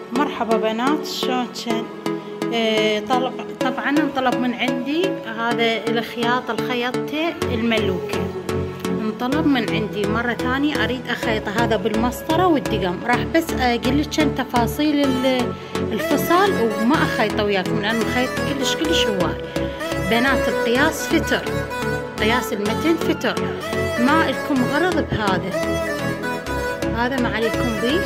مرحبا بنات، شلونكن؟ طبعا انطلب من عندي هذا الخياط الخيطته الملوكة، انطلب من عندي مرة ثانية اريد اخيطه هذا بالمسطرة والدقم. راح بس اقول لك تفاصيل الفصال وما اخيطه وياكم لان خيط كلش هواي. بنات القياس فتر، قياس المتن فتر، ما لكم غرض بهذا. هذا ما عليكم بيه،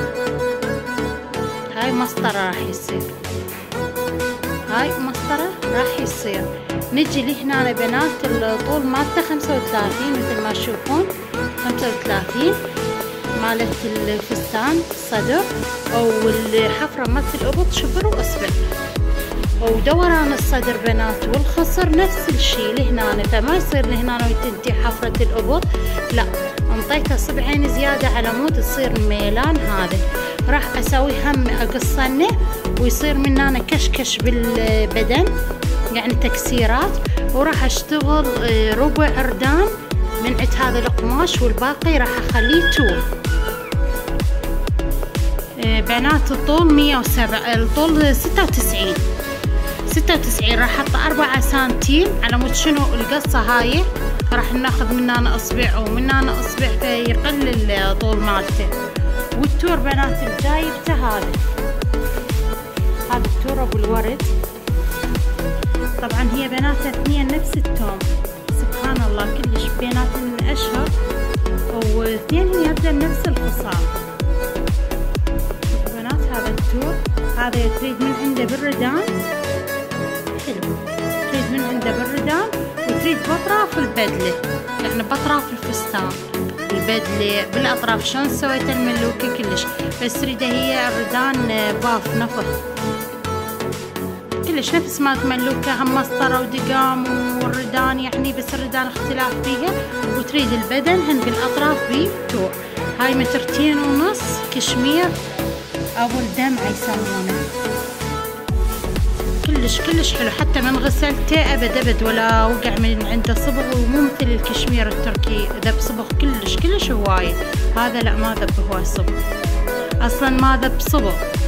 هاي مسطرة راح يصير، هاي مسطرة راح يصير. نجي لهنا بنات الطول مالته 35 مثل ما تشوفون، 35 مالت الفستان الصدر، او الحفرة مالت الابط شبر واصبع، ودوران الصدر بنات والخصر نفس الشي لهنا، فما يصير لهنا وتنتهي حفرة الابط، لا انطيته صبعين زيادة على مود تصير ميلان. هذا راح اسوي هم اقصنه ويصير من هنا كشكش بالبدن يعني تكسيرات، وراح اشتغل ربع عردان من عند هذا القماش والباقي راح اخليه تول. بنات الطول 107، الطول 96 راح احط 4 سنتيم على مود شنو القصة هاي، راح ناخذ من هنا اصبع ومن هنا اصبع فيقل الطول مالته. والتور بنات الجايبته هذا التور ابو الورد، طبعا هي بنات اثنين نفس التون، سبحان الله كلش بيناتهم اشهر، واثنين يبدا نفس الخصام. بنات هذا التور هذا تريد من عنده بالردان، حلو، تريد من عنده بالردان وتريد باطراف البدله، يعني باطراف الفستان البدله بالاطراف. شلون سويت الملوكه كلش، بس تريده هي الردان باف نفخ كلش نفس ما ملوكه، هم مسطره ودقام والردان يعني، بس الردان اختلاف بيها. وتريد البدن هن بالاطراف بتوع. هاي 2.5 متر كشمير او الدمعه يسمونه، كلش حلو، حتى من غسلته ابد ولا وقع من عنده صبغ، ومو مثل الكشمير التركي ذب صبغ كلش هوايه. هذا لا ما ذب هواي صبغ، اصلا ما ذب صبغ.